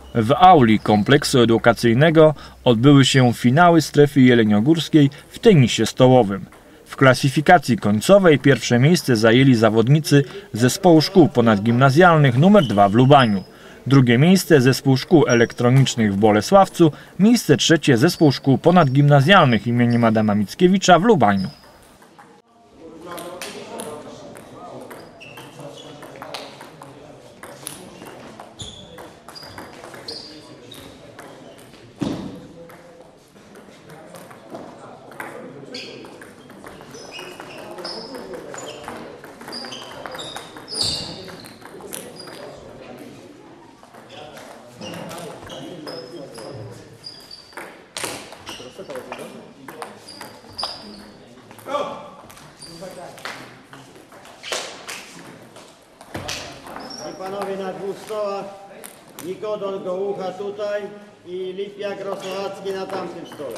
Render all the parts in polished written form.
W auli kompleksu edukacyjnego odbyły się finały strefy jeleniogórskiej w tenisie stołowym. W klasyfikacji końcowej pierwsze miejsce zajęli zawodnicy Zespołu Szkół Ponadgimnazjalnych nr 2 w Lubaniu. Drugie miejsce Zespół Szkół Elektronicznych w Bolesławcu, miejsce trzecie Zespół Szkół Ponadgimnazjalnych im. Adama Mickiewicza w Lubaniu. I panowie na dwóch stołach, Nikodol Gołucha tutaj i Lipiak Rosołacki na tamtym stole.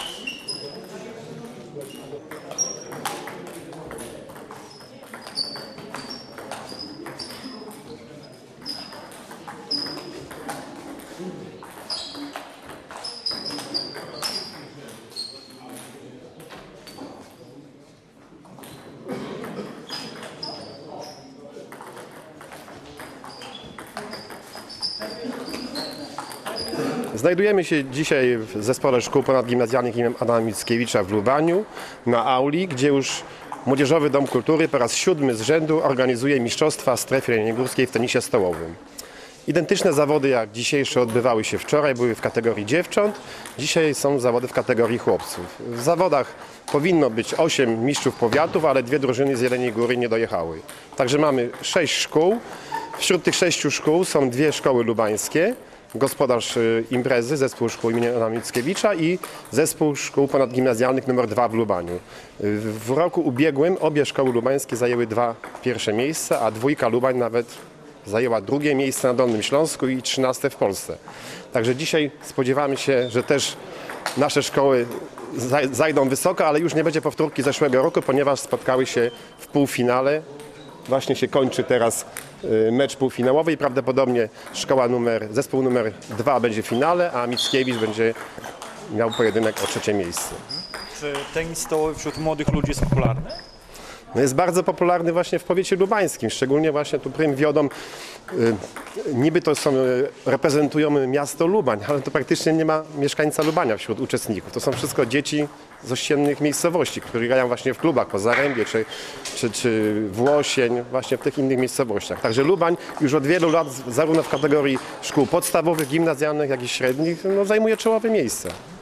Znajdujemy się dzisiaj w Zespole Szkół Ponadgimnazjalnych im. Adama Mickiewicza w Lubaniu na auli, gdzie już Młodzieżowy Dom Kultury po raz 7 z rzędu organizuje mistrzostwa strefy jeleniogórskiej w tenisie stołowym. Identyczne zawody jak dzisiejsze odbywały się wczoraj, były w kategorii dziewcząt, dzisiaj są zawody w kategorii chłopców. W zawodach powinno być 8 mistrzów powiatów, ale 2 drużyny z Jeleniej Góry nie dojechały. Także mamy 6 szkół, wśród tych 6 szkół są 2 szkoły lubańskie, gospodarz imprezy, Zespół Szkół im. Adama Mickiewicza i Zespół Szkół Ponadgimnazjalnych nr 2 w Lubaniu. W roku ubiegłym obie szkoły lubańskie zajęły 2 pierwsze miejsca, a dwójka Lubań nawet zajęła 2. miejsce na Dolnym Śląsku i 13. w Polsce. Także dzisiaj spodziewamy się, że też nasze szkoły zajdą wysoko, ale już nie będzie powtórki zeszłego roku, ponieważ spotkały się w półfinale. Właśnie się kończy teraz mecz półfinałowy i prawdopodobnie zespół numer 2 będzie w finale, a Mickiewicz będzie miał pojedynek o 3. miejsce. Czy tenis stołowy wśród młodych ludzi jest popularny? No jest bardzo popularny właśnie w powiecie lubańskim, szczególnie właśnie tu prym wiodą. Niby to reprezentują miasto Lubań, ale to praktycznie nie ma mieszkańca Lubania wśród uczestników. To są wszystko dzieci z ościennych miejscowości, które grają właśnie w klubach po Zarębie czy Włosień, właśnie w tych innych miejscowościach. Także Lubań już od wielu lat, zarówno w kategorii szkół podstawowych, gimnazjalnych, jak i średnich, zajmuje czołowe miejsce.